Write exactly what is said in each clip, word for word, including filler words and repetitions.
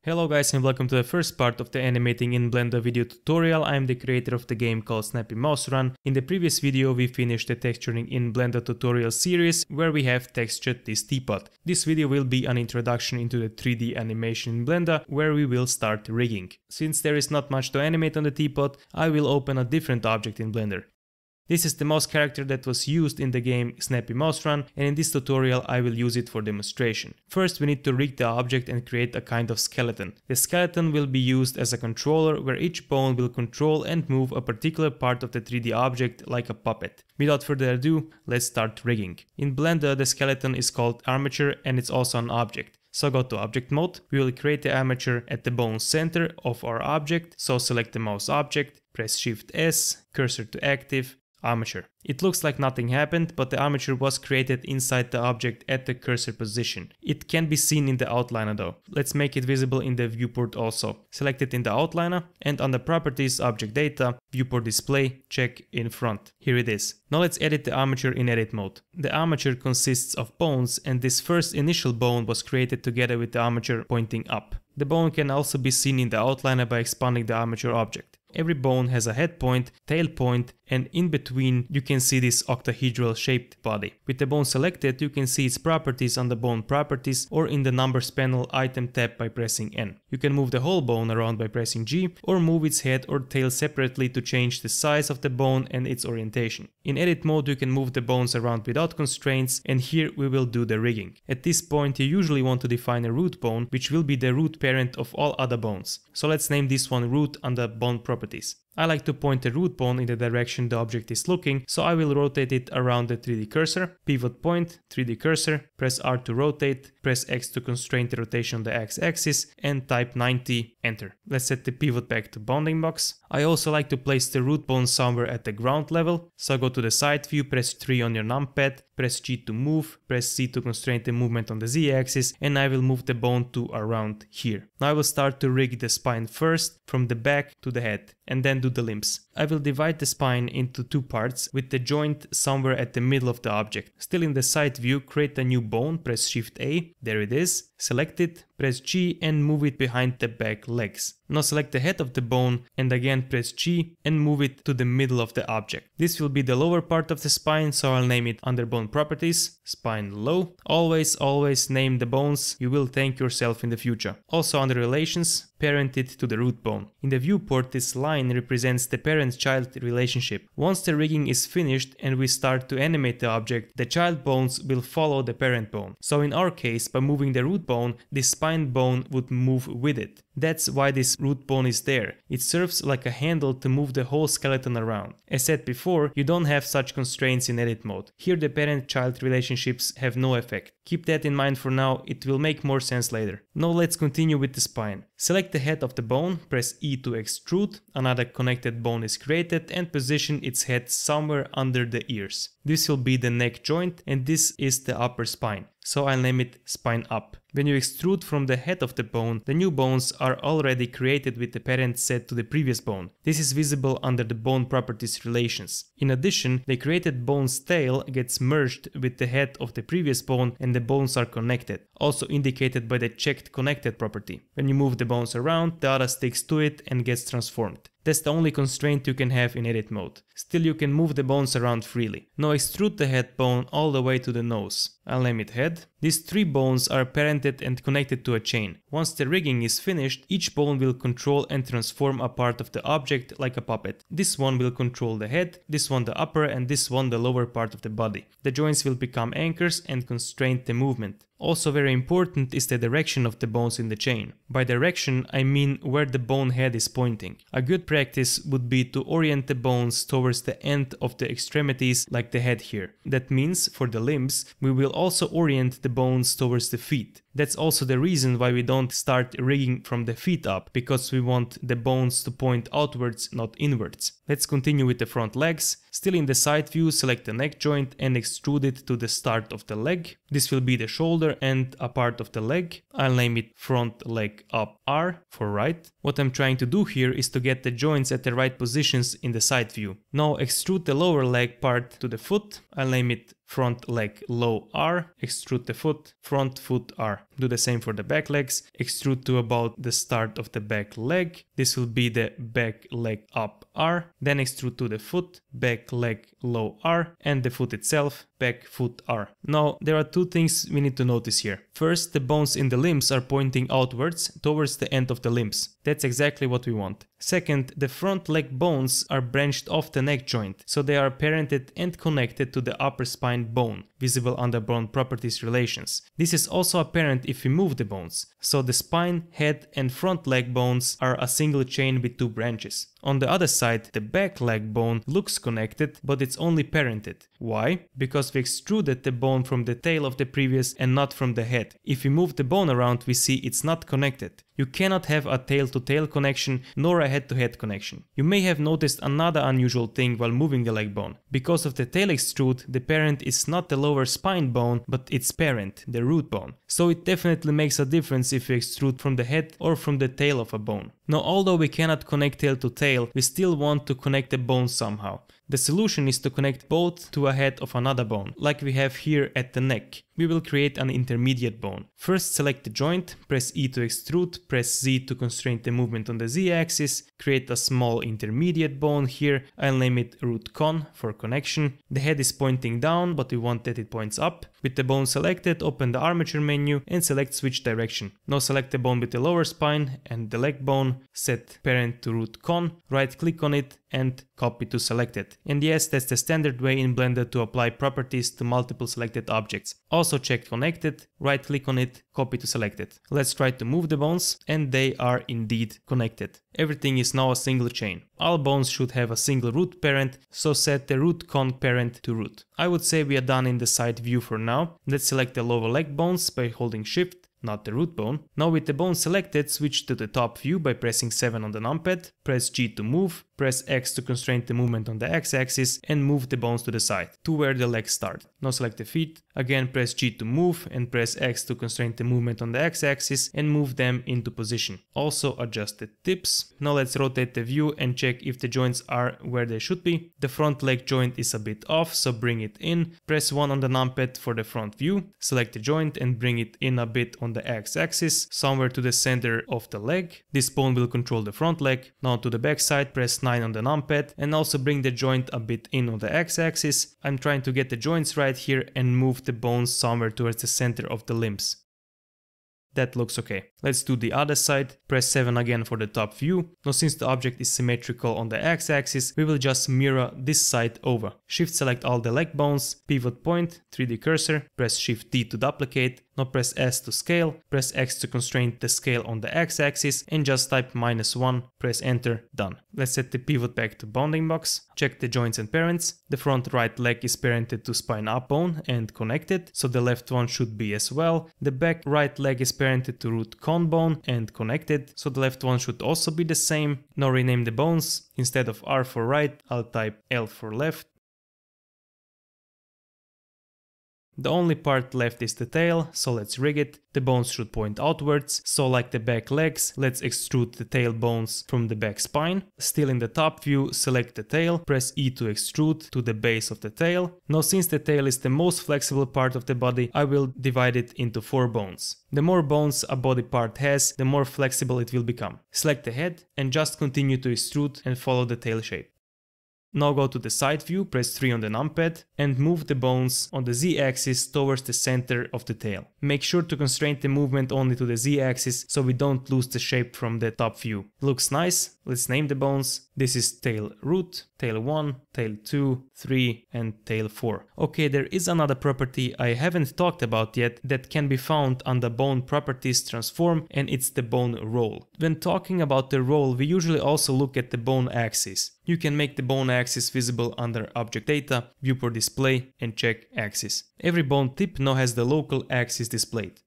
Hello guys and welcome to the first part of the animating in Blender video tutorial. I am the creator of the game called Snappy Mouse Run. In the previous video we finished the texturing in Blender tutorial series where we have textured this teapot. This video will be an introduction into the three D animation in Blender where we will start rigging. Since there is not much to animate on the teapot, I will open a different object in Blender. This is the mouse character that was used in the game Snappy Mouse Run, and in this tutorial I will use it for demonstration. First we need to rig the object and create a kind of skeleton. The skeleton will be used as a controller where each bone will control and move a particular part of the three D object like a puppet. Without further ado, let's start rigging. In Blender the skeleton is called Armature and it's also an object. So go to object mode, we will create the armature at the bone center of our object, so select the mouse object, press shift S, cursor to active, armature. It looks like nothing happened, but the armature was created inside the object at the cursor position. It can be seen in the outliner though. Let's make it visible in the viewport also. Select it in the outliner and under properties, object data, viewport display, check in front. Here it is. Now let's edit the armature in edit mode. The armature consists of bones and this first initial bone was created together with the armature pointing up. The bone can also be seen in the outliner by expanding the armature object. Every bone has a head point, tail point, and in between you can see this octahedral shaped body. With the bone selected, you can see its properties on the bone properties or in the numbers panel item tab by pressing N. You can move the whole bone around by pressing G or move its head or tail separately to change the size of the bone and its orientation. In edit mode you can move the bones around without constraints, and here we will do the rigging. At this point you usually want to define a root bone which will be the root parent of all other bones. So let's name this one root under bone properties. I like to point the root bone in the direction the object is looking, so I will rotate it around the three D cursor, pivot point, three D cursor, press R to rotate, press X to constrain the rotation on the X-axis and type ninety, enter. Let's set the pivot back to bounding box. I also like to place the root bone somewhere at the ground level, so go to the side view, press three on your numpad, press G to move, press C to constrain the movement on the Z-axis, and I will move the bone to around here. Now I will start to rig the spine first, from the back to the head, and then do the limbs. I will divide the spine into two parts with the joint somewhere at the middle of the object. Still in the side view, create a new bone, press shift A, there it is, select it, press G and move it behind the back legs. Now select the head of the bone and again press G and move it to the middle of the object. This will be the lower part of the spine, so I'll name it under bone properties, spine low. Always, always name the bones, you will thank yourself in the future. Also under relations, parent it to the root bone. In the viewport, this line represents the parent-child relationship. Once the rigging is finished and we start to animate the object, the child bones will follow the parent bone. So in our case, by moving the root bone, this spine bone would move with it. That's why this root bone is there. It serves like a handle to move the whole skeleton around. As said before, you don't have such constraints in edit mode. Here the parent-child relationships have no effect. Keep that in mind for now, it will make more sense later. Now let's continue with the spine. Select the head of the bone, press E to extrude, another connected bone is created and position its head somewhere under the ears. This will be the neck joint and this is the upper spine, so I'll name it spine up. When you extrude from the head of the bone, the new bones are already created with the parent set to the previous bone. This is visible under the bone properties relations. In addition, the created bone's tail gets merged with the head of the previous bone and the bones are connected, also indicated by the checked connected property. When you move the bones around, the data sticks to it and gets transformed. That's the only constraint you can have in edit mode. Still you can move the bones around freely. Now extrude the head bone all the way to the nose. I'll name it head. These three bones are parented and connected to a chain. Once the rigging is finished, each bone will control and transform a part of the object like a puppet. This one will control the head, this one the upper and this one the lower part of the body. The joints will become anchors and constrain the movement. Also very important is the direction of the bones in the chain. By direction I mean where the bone head is pointing. A good practice would be to orient the bones towards the end of the extremities like the head here. That means for the limbs we will also orient the bones towards the feet. That's also the reason why we don't start rigging from the feet up, because we want the bones to point outwards, not inwards. Let's continue with the front legs. Still in the side view, select the neck joint and extrude it to the start of the leg. This will be the shoulder and a part of the leg. I'll name it front leg up R for right. What I'm trying to do here is to get the joints at the right positions in the side view. Now extrude the lower leg part to the foot. I'll name it front leg low R, extrude the foot, front foot R. Do the same for the back legs, extrude to about the start of the back leg. This will be the back leg up R, then extrude to the foot, back leg low R, and the foot itself, back foot R. Now there are two things we need to notice here. First, the bones in the limbs are pointing outwards towards the end of the limbs. That's exactly what we want. Second, the front leg bones are branched off the neck joint, so they are parented and connected to the upper spine bone, visible under bone properties relations. This is also apparent if we move the bones, so the spine, head and front leg bones are a single chain with two branches. On the other side, the back leg bone looks connected, but it's only parented. Why? Because we extruded the bone from the tail of the previous and not from the head. If we move the bone around, we see it's not connected. You cannot have a tail-to-tail connection nor a head-to-head connection. You may have noticed another unusual thing while moving the leg bone. Because of the tail extrude, the parent is not the lower spine bone, but its parent, the root bone. So it definitely makes a difference if we extrude from the head or from the tail of a bone. Now, although we cannot connect tail to tail, we still want to connect the bones somehow. The solution is to connect both to a head of another bone, like we have here at the neck. We will create an intermediate bone. First, select the joint, press E to extrude, press Z to constrain the movement on the Z-axis, create a small intermediate bone here. I'll name it root con for connection. The head is pointing down, but we want that it points up. With the bone selected, open the armature menu and select switch direction. Now select the bone with the lower spine and the leg bone, set parent to root con, right click on it and copy to selected. And yes, that's the standard way in Blender to apply properties to multiple selected objects. Also check connected, right click on it, copy to selected. Let's try to move the bones, and they are indeed connected. Everything is now a single chain. All bones should have a single root parent, so set the root con parent to root. I would say we are done in the side view for now. Let's select the lower leg bones by holding shift, not the root bone. Now with the bone selected, switch to the top view by pressing seven on the numpad, press G to move, press X to constrain the movement on the X-axis and move the bones to the side, to where the legs start. Now select the feet, again press G to move and press X to constrain the movement on the X-axis and move them into position. Also adjust the tips. Now let's rotate the view and check if the joints are where they should be. The front leg joint is a bit off, so bring it in. Press one on the numpad for the front view, select the joint and bring it in a bit on the X-axis, somewhere to the center of the leg. This bone will control the front leg. Now to the back side, press nine on the numpad and also bring the joint a bit in on the X-axis. I'm trying to get the joints right here and move the bones somewhere towards the center of the limbs. That looks okay. Let's do the other side. Press seven again for the top view. Now since the object is symmetrical on the X-axis, we will just mirror this side over. Shift select all the leg bones, pivot point, three D cursor, press Shift D to duplicate. Now press S to scale, press X to constrain the scale on the X-axis and just type minus one, press enter, done. Let's set the pivot back to bounding box, check the joints and parents. The front right leg is parented to spine up bone and connected, so the left one should be as well. The back right leg is parented to root con bone and connected, so the left one should also be the same. Now rename the bones. Instead of R for right, I'll type L for left. The only part left is the tail, so let's rig it. The bones should point outwards, so like the back legs, let's extrude the tail bones from the back spine. Still in the top view, select the tail, press E to extrude to the base of the tail. Now since the tail is the most flexible part of the body, I will divide it into four bones. The more bones a body part has, the more flexible it will become. Select the head and just continue to extrude and follow the tail shape. Now go to the side view, press three on the numpad and move the bones on the Z-axis towards the center of the tail. Make sure to constrain the movement only to the Z-axis so we don't lose the shape from the top view. Looks nice. Let's name the bones. This is tail root, tail one, tail two, three and tail four. Okay, there is another property I haven't talked about yet that can be found under bone properties transform, and it's the bone roll. When talking about the roll, we usually also look at the bone axis. You can make the bone axis visible under object data, viewport display and check axis. Every bone tip now has the local axis displayed.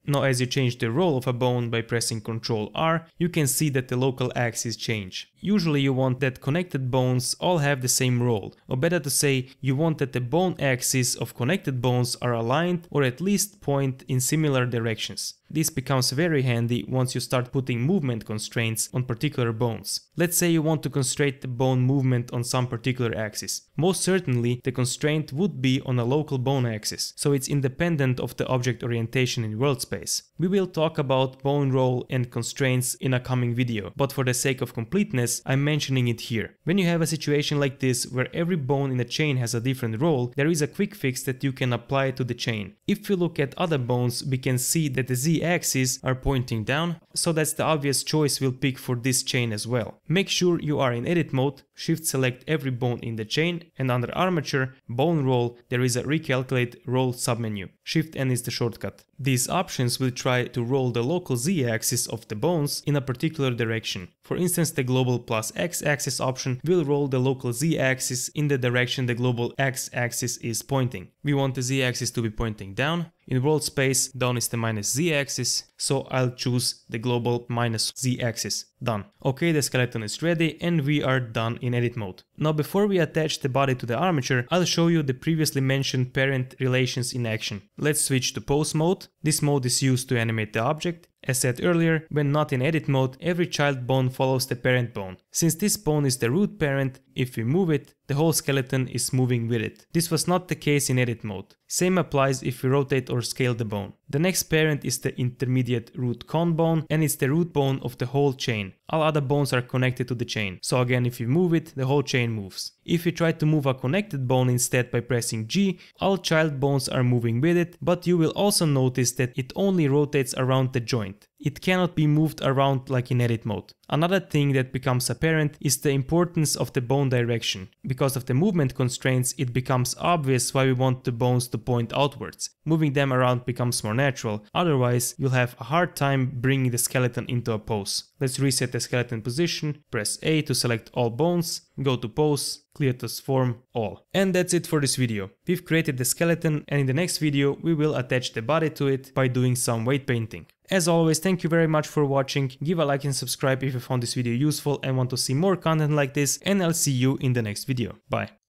Now as you change the roll of a bone by pressing control R, you can see that the local axes change. Usually you want that connected bones all have the same roll, or better to say, you want that the bone axes of connected bones are aligned or at least point in similar directions. This becomes very handy once you start putting movement constraints on particular bones. Let's say you want to constrain the bone movement on some particular axis. Most certainly the constraint would be on a local bone axis, so it's independent of the object orientation in world space. We will talk about bone roll and constraints in a coming video, but for the sake of completeness, I'm mentioning it here. When you have a situation like this where every bone in a chain has a different roll, there is a quick fix that you can apply to the chain. If you look at other bones, we can see that the z-axes are pointing down, so that's the obvious choice we'll pick for this chain as well. Make sure you are in edit mode, shift select every bone in the chain, and under Armature, bone roll, there is a recalculate roll submenu. Shift N is the shortcut. These options will try to roll the local z-axis of the bones in a particular direction. For instance, the global plus x-axis option will roll the local z-axis in the direction the global x-axis is pointing. We want the z-axis to be pointing down. In world space, down is the minus z-axis, so I'll choose the global minus z-axis. Done. Okay, the skeleton is ready and we are done in edit mode. Now before we attach the body to the armature, I'll show you the previously mentioned parent relations in action. Let's switch to pose mode. This mode is used to animate the object. As said earlier, when not in edit mode, every child bone follows the parent bone. Since this bone is the root parent, if we move it, the whole skeleton is moving with it. This was not the case in edit mode. Same applies if we rotate or scale the bone. The next parent is the intermediate root con bone, and it's the root bone of the whole chain. All other bones are connected to the chain. So again, if you move it, the whole chain moves. If you try to move a connected bone instead by pressing G, all child bones are moving with it, but you will also notice that it only rotates around the joint. It cannot be moved around like in edit mode. Another thing that becomes apparent is the importance of the bone direction. Because of the movement constraints, it becomes obvious why we want the bones to point outwards. Moving them around becomes more natural, otherwise you'll have a hard time bringing the skeleton into a pose. Let's reset the skeleton position, press A to select all bones, go to pose, clear to form all. And that's it for this video. We've created the skeleton and in the next video we will attach the body to it by doing some weight painting. As always, thank you very much for watching, give a like and subscribe if you found this video useful and want to see more content like this, and I'll see you in the next video. Bye.